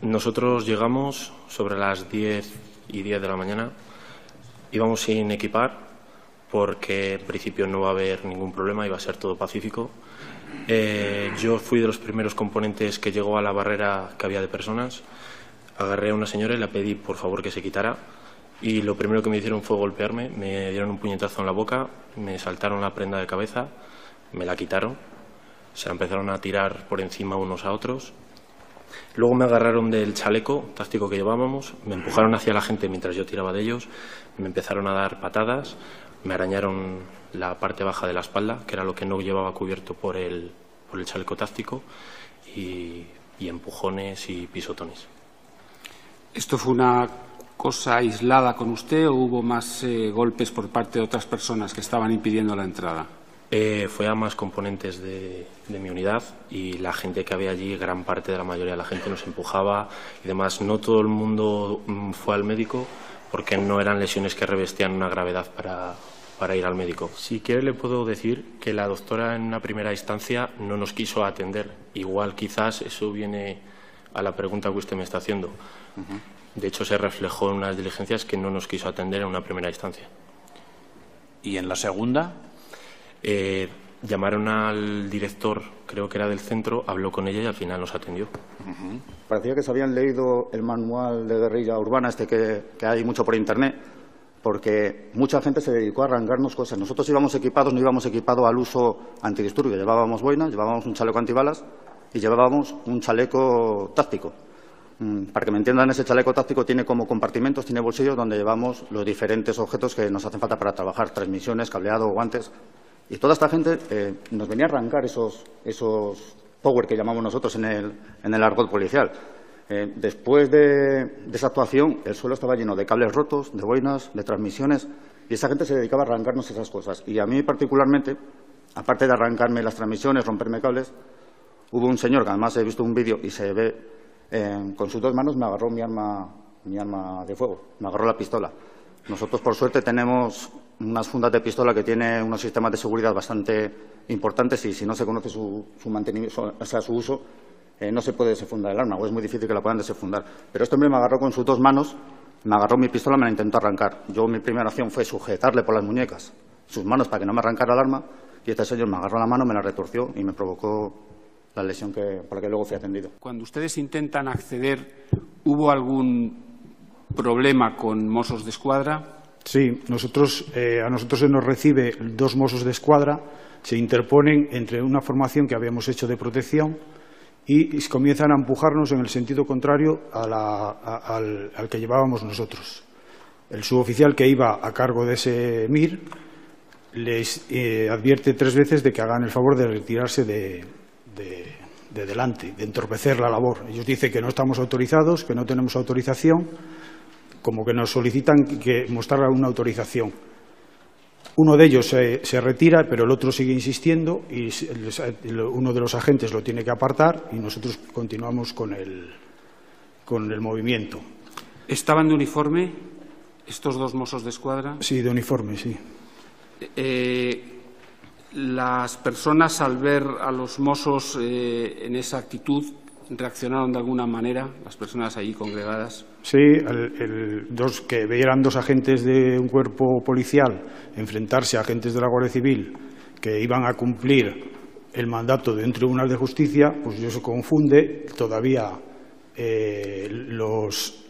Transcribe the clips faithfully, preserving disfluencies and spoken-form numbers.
Nosotros llegamos sobre las diez y diez de la mañana. Íbamos sin equipar porque en principio no va a haber ningún problema, iba a ser todo pacífico. Eh, yo fui de los primeros componentes que llegó a la barrera que había de personas. Agarré a una señora y le pedí por favor que se quitara. Y lo primero que me hicieron fue golpearme. Me dieron un puñetazo en la boca, me saltaron la prenda de cabeza, me la quitaron. Se la empezaron a tirar por encima unos a otros. Luego me agarraron del chaleco táctico que llevábamos, me empujaron hacia la gente mientras yo tiraba de ellos, me empezaron a dar patadas, me arañaron la parte baja de la espalda, que era lo que no llevaba cubierto por el, por el chaleco táctico, y, y empujones y pisotones. ¿Esto fue una cosa aislada con usted o hubo más eh, golpes por parte de otras personas que estaban impidiendo la entrada? Eh, fue a más componentes de, de mi unidad y la gente que había allí, gran parte de la mayoría de la gente nos empujaba y demás. No todo el mundo mm, fue al médico porque no eran lesiones que revestían una gravedad para, para ir al médico. Si quiere le puedo decir que la doctora en una primera instancia no nos quiso atender. Igual quizás eso viene a la pregunta que usted me está haciendo. Uh-huh. De hecho se reflejó en unas diligencias que no nos quiso atender en una primera instancia. ¿Y en la segunda? Eh, llamaron al director, creo que era del centro, habló con ella y al final nos atendió. Uh-huh. Parecía que se habían leído el manual de guerrilla urbana este que, que hay mucho por internet, porque mucha gente se dedicó a arrancarnos cosas. Nosotros íbamos equipados, no íbamos equipados al uso antidisturbio, llevábamos boinas, llevábamos un chaleco antibalas y llevábamos un chaleco táctico. Mm, para que me entiendan, ese chaleco táctico tiene como compartimentos, tiene bolsillos donde llevamos los diferentes objetos que nos hacen falta para trabajar, transmisiones, cableado, guantes. Y toda esta gente eh, nos venía a arrancar esos, esos power que llamamos nosotros en el, en el argot policial. Eh, después de, de esa actuación, el suelo estaba lleno de cables rotos, de boinas, de transmisiones, y esa gente se dedicaba a arrancarnos esas cosas. Y a mí particularmente, aparte de arrancarme las transmisiones, romperme cables, hubo un señor, que además he visto un vídeo y se ve, eh, con sus dos manos me agarró mi arma, mi arma de fuego, me agarró la pistola. Nosotros, por suerte, tenemos unas fundas de pistola que tienen unos sistemas de seguridad bastante importantes y si no se conoce su, su mantenimiento, o sea, su uso, eh, no se puede desfundar el arma o es muy difícil que la puedan desfundar. Pero este hombre me agarró con sus dos manos, me agarró mi pistola y me la intentó arrancar. Yo, mi primera acción fue sujetarle por las muñecas sus manos para que no me arrancara el arma y este señor me agarró la mano, me la retorció y me provocó la lesión que, por la que luego fui atendido. Cuando ustedes intentan acceder, ¿hubo algún problema con Mossos de Escuadra? Sí, nosotros, eh, a nosotros se nos recibe dos Mossos de Escuadra, se interponen entre una formación que habíamos hecho de protección y, y comienzan a empujarnos en el sentido contrario a la, a, al, al que llevábamos nosotros. El suboficial que iba a cargo de ese M I R les eh, advierte tres veces de que hagan el favor de retirarse de, de, de delante, de entorpecer la labor. Ellos dicen que no estamos autorizados, que no tenemos autorización, como que nos solicitan que mostrar una autorización. Uno de ellos se, se retira, pero el otro sigue insistiendo y uno de los agentes lo tiene que apartar y nosotros continuamos con el, con el movimiento. ¿Estaban de uniforme estos dos Mossos de Escuadra? Sí, de uniforme, sí. Eh, las personas, al ver a los Mossos eh, en esa actitud, ¿reaccionaron de alguna manera, las personas allí congregadas? Sí, el, el, dos, que vieran dos agentes de un cuerpo policial enfrentarse a agentes de la Guardia Civil que iban a cumplir el mandato de un tribunal de justicia, pues eso se confunde, todavía eh, los,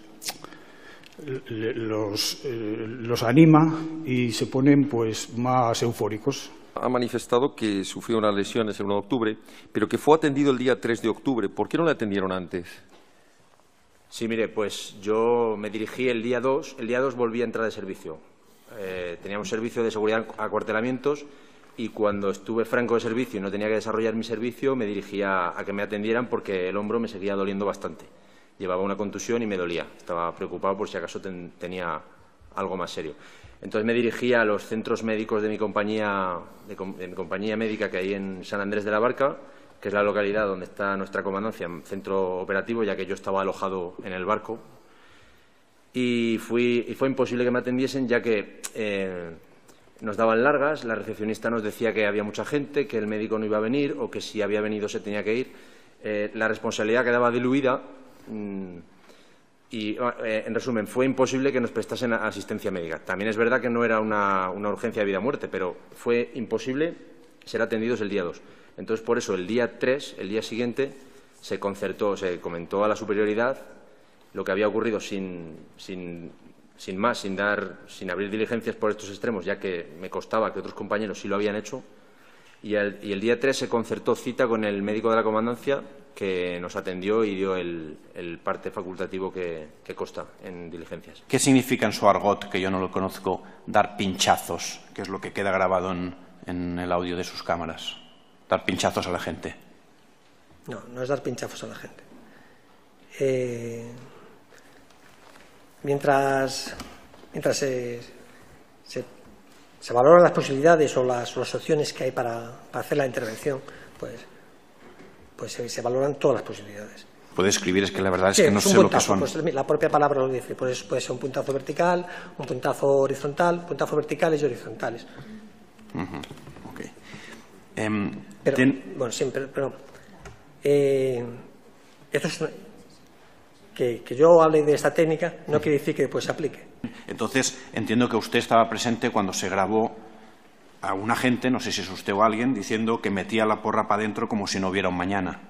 los, eh, los anima y se ponen pues más eufóricos. Ha manifestado que sufrió unas lesiones el uno de octubre, pero que fue atendido el día tres de octubre. ¿Por qué no le atendieron antes? Sí, mire, pues yo me dirigí el día dos, el día dos volví a entrar de servicio. Eh, teníamos servicio de seguridad a acuartelamientos y cuando estuve franco de servicio y no tenía que desarrollar mi servicio, me dirigía a que me atendieran porque el hombro me seguía doliendo bastante. Llevaba una contusión y me dolía. Estaba preocupado por si acaso ten, tenía algo más serio. Entonces me dirigí a los centros médicos de mi compañía, de, de mi compañía médica que hay en San Andrés de la Barca, que es la localidad donde está nuestra comandancia, centro operativo, ya que yo estaba alojado en el barco. Y, fui, y fue imposible que me atendiesen, ya que eh, nos daban largas, la recepcionista nos decía que había mucha gente, que el médico no iba a venir o que si había venido se tenía que ir. Eh, la responsabilidad quedaba diluida. Mmm, Y, eh, en resumen, fue imposible que nos prestasen asistencia médica. También es verdad que no era una, una urgencia de vida o muerte, pero fue imposible ser atendidos el día dos. Entonces, por eso, el día tres, el día siguiente, se concertó, se comentó a la superioridad lo que había ocurrido sin, sin, sin más, sin, dar, sin abrir diligencias por estos extremos, ya que me constaba que otros compañeros sí lo habían hecho. Y el, y el día tres se concertó cita con el médico de la comandancia, que nos atendió y dio el, el parte facultativo que, que consta en diligencias. ¿Qué significa en su argot, que yo no lo conozco, dar pinchazos, que es lo que queda grabado en, en el audio de sus cámaras? Dar pinchazos a la gente. No, no es dar pinchazos a la gente. Eh, mientras mientras se, se, se valoran las posibilidades o las, o las opciones que hay para, para hacer la intervención, pues... pues se, se valoran todas las posibilidades. Puede escribir, es que la verdad es sí, que no es sé puntazo, lo que son. Pues la propia palabra lo dice, pues puede ser un puntazo vertical, un puntazo horizontal, puntazos verticales y horizontales. Uh-huh. Okay. Um, pero, ten... bueno, siempre, pero eh, esto es una, que, que yo hable de esta técnica no quiere decir que después se aplique. Entonces, entiendo que usted estaba presente cuando se grabó a un agente, no sé si es usted o alguien, diciendo que metía la porra para adentro como si no hubiera un mañana.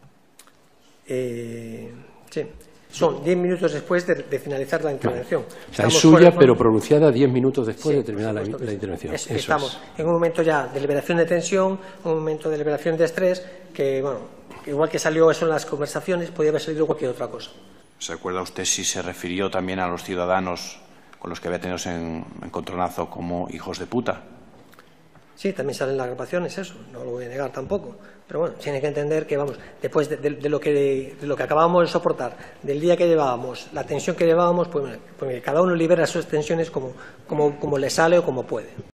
Eh, sí, son diez minutos después de, de finalizar la intervención. Vale. O sea, es suya, fuera, pero pronunciada diez minutos después sí, de terminar la, la sí. intervención. Es, Eso estamos es. en un momento ya de liberación de tensión, un momento de liberación de estrés, que, bueno, igual que salió eso en las conversaciones, podía haber salido cualquier otra cosa. ¿Se acuerda usted si se refirió también a los ciudadanos con los que había tenido en encontronazo como hijos de puta? Sí, también salen las grabaciones, eso, no lo voy a negar tampoco. Pero bueno, tiene que entender que, vamos, después de, de, de, lo, que, de lo que acabábamos de soportar, del día que llevábamos, la tensión que llevábamos, pues, pues cada uno libera sus tensiones como, como, como le sale o como puede.